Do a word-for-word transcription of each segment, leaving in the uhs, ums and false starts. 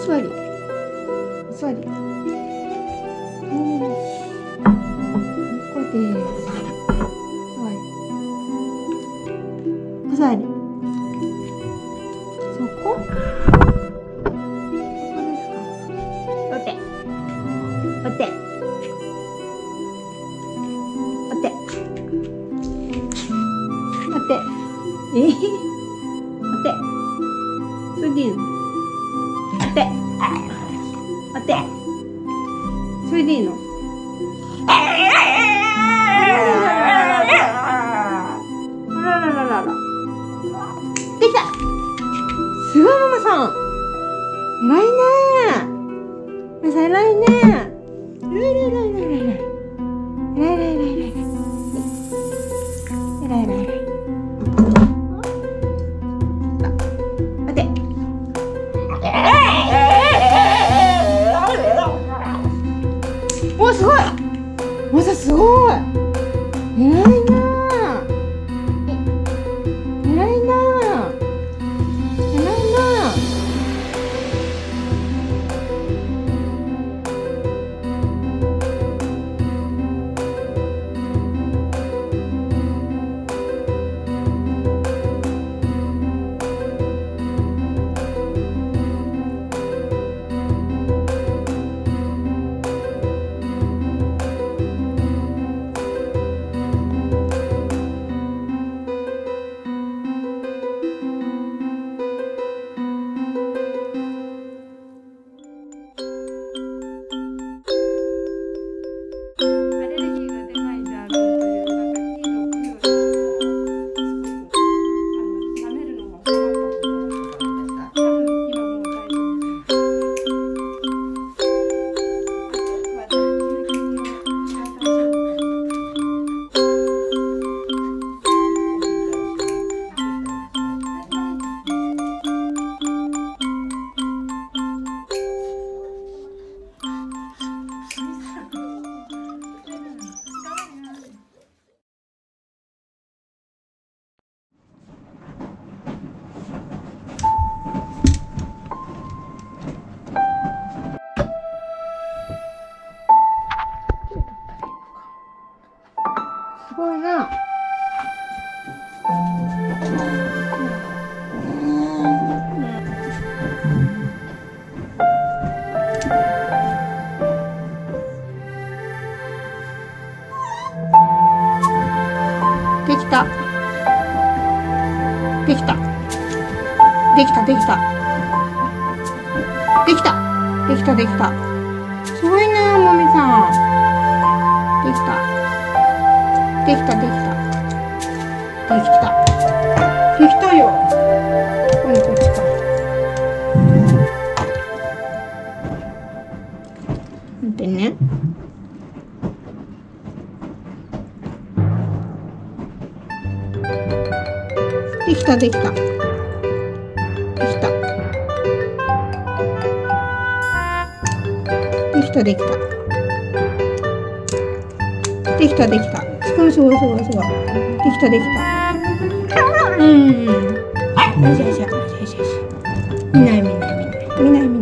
座り。お座り。うん。ここです。はい。お座り。そこ。お手。お手。お手。お手。えー、お手。それでいいの？お手。お手。それでいいの？あららららら。できた。すごいママさん。偉いね。ママさん偉いね。偉い偉い偉い偉い偉い。偉い偉い偉い偉い偉い。偉い偉い偉い偉い。お、すごい。まさすごい。偉いな。偉いな。偉いな。すごいな。できた。できた。できたできた。できた。できたできた。すごいな、もみさん。できた。できたできた。できた。できたよ。これこっちか。見てね。できたできた。できた。できたできた。できたできた。すごいすごいすごいすごい。できたできた。うん。よしよしよしよしよし。見ない見ない見ない見ない見ない見ない見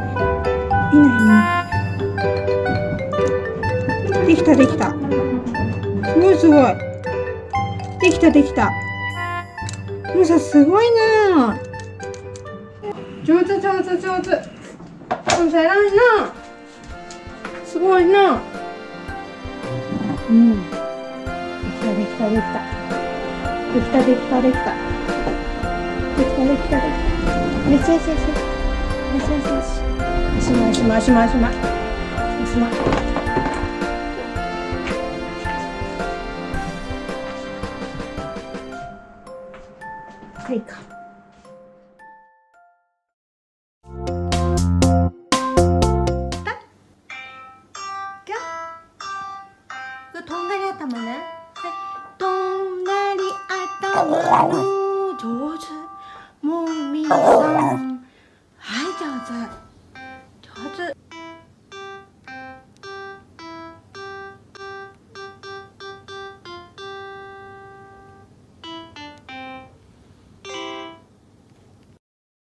ない見ない。できたできた。すごいすごい。できたできた。もうさ、すごいな。上手上手上手。もうさ、偉いな。すごいな。うん。できたできたできた。できたできたできた。できたできたできた。よしよしよしよし。よしよしよし。おしまいおしまいおしまいおしまい。おしまい。はいか。とんがり頭ね。はい、とんがり頭の上手もみさん。